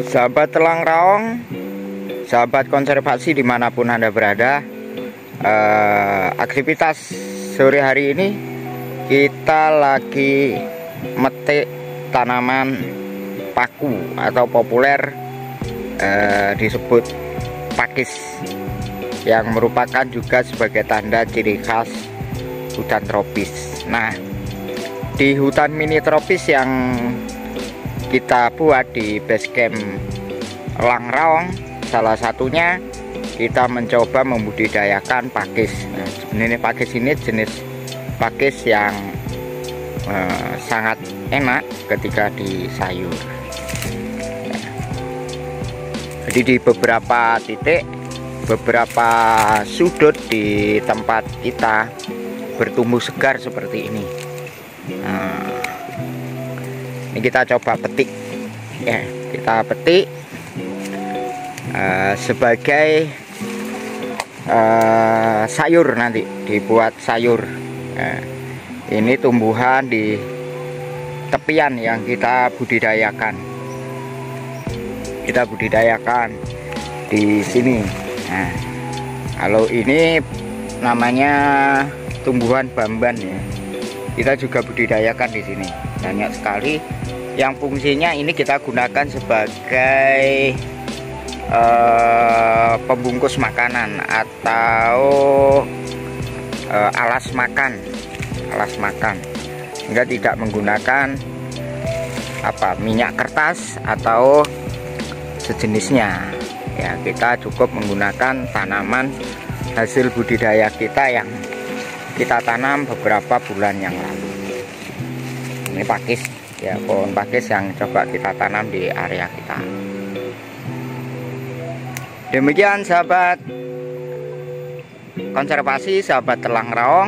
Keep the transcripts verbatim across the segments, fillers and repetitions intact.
Sahabat Telang Raong, sahabat konservasi dimanapun Anda berada, eh, aktivitas sore hari ini kita lagi metik tanaman paku atau populer eh, disebut pakis, yang merupakan juga sebagai tanda ciri khas hutan tropis. Nah, di hutan mini tropis yang kita buat di basecamp Telang Raong, salah satunya kita mencoba membudidayakan pakis. Nah, sebenarnya pakis ini jenis pakis yang eh, sangat enak ketika di sayur. Nah, jadi di beberapa titik, beberapa sudut di tempat kita bertumbuh segar seperti ini. Nah, ini kita coba petik, ya, kita petik uh, sebagai uh, sayur, nanti dibuat sayur. Nah, ini tumbuhan di tepian yang kita budidayakan, kita budidayakan di sini. Nah, kalau ini namanya tumbuhan bamban, ya, kita juga budidayakan di sini. Banyak sekali yang fungsinya ini kita gunakan sebagai uh, pembungkus makanan atau uh, alas makan, alas makan. Sehingga tidak menggunakan apa minyak kertas atau sejenisnya. Ya, kita cukup menggunakan tanaman hasil budidaya kita yang kita tanam beberapa bulan yang lalu. Ini pakis, ya, pohon pakis yang coba kita tanam di area kita. Demikian sahabat konservasi, sahabat Telang Raong,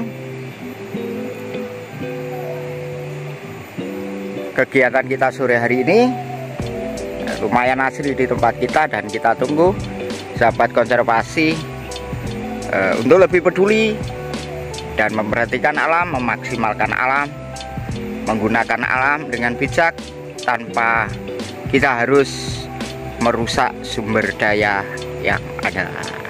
kegiatan kita sore hari ini lumayan asri di tempat kita, dan kita tunggu sahabat konservasi uh, untuk lebih peduli dan memperhatikan alam, memaksimalkan alam, menggunakan alam dengan bijak tanpa kita harus merusak sumber daya yang ada.